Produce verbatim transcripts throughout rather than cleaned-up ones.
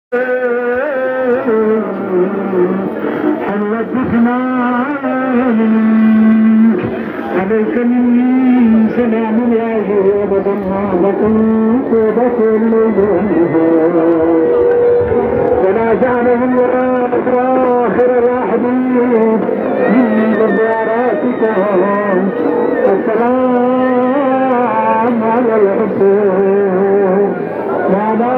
حلت بجمالك عليك مني سلام الله وبضمنا بكم وبكل ولا جعله الله آخر الراحدين من زياراتكم السلام على الحسين وعلى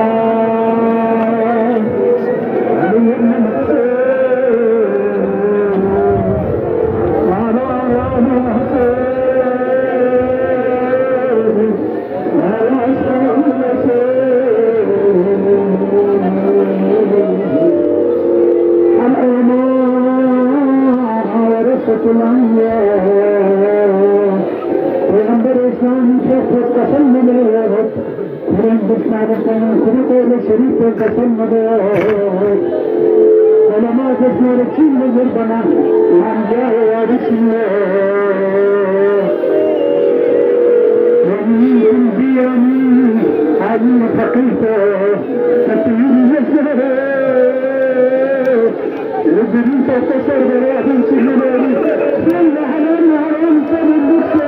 ولما تسمع الشيء ربنا عن جاه وارثنا ومن بيامين علم فقيته فتيجي يسره لبني تتصر برياض سجناني والله حلال حرام سبب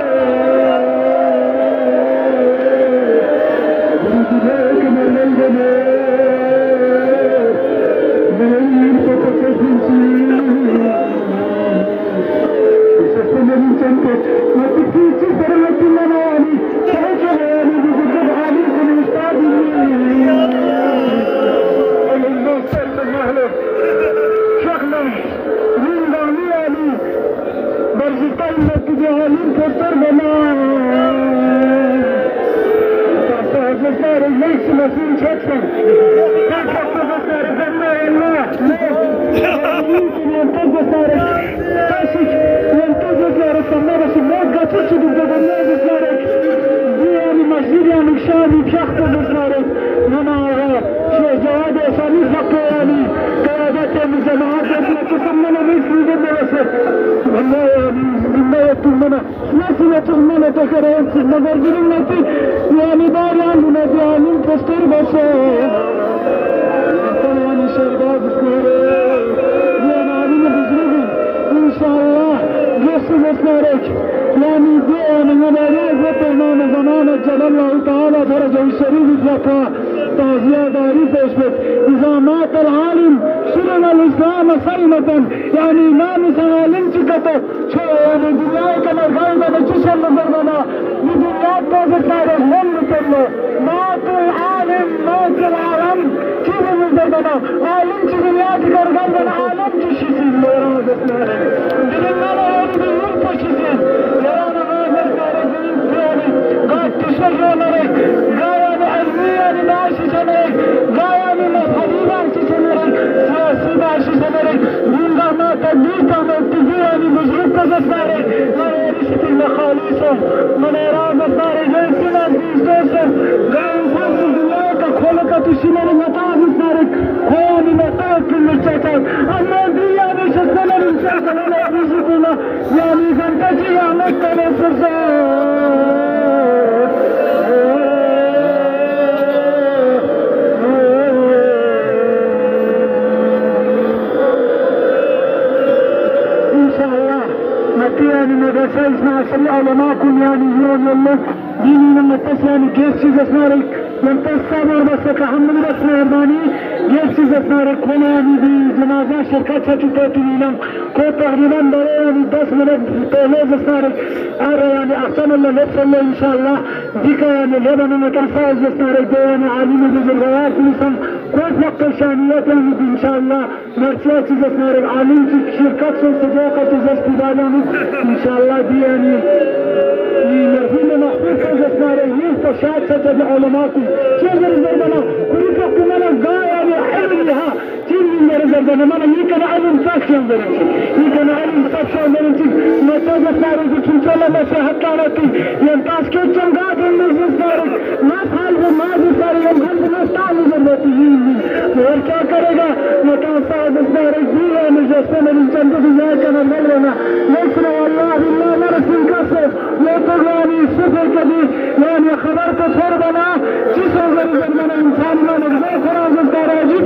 يعني خبرت فرضنا جسم غير من إنسان من غير فراغ الدراجي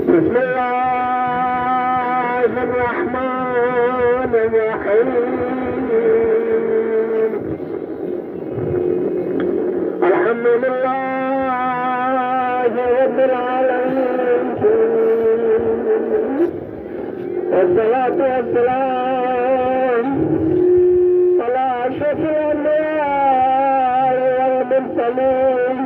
بسم الله الرحمن الرحيم الحمد لله رب العالمين والصلاة والسلام على أشرف الأنبياء والمرسلين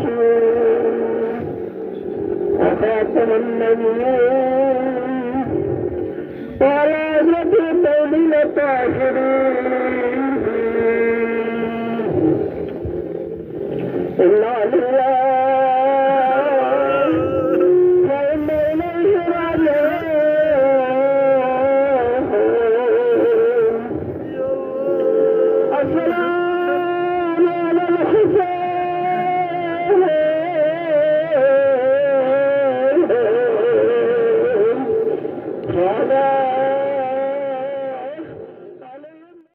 وخاتم النبيين وعلى أشرف الدولين الطاهرين إنا لله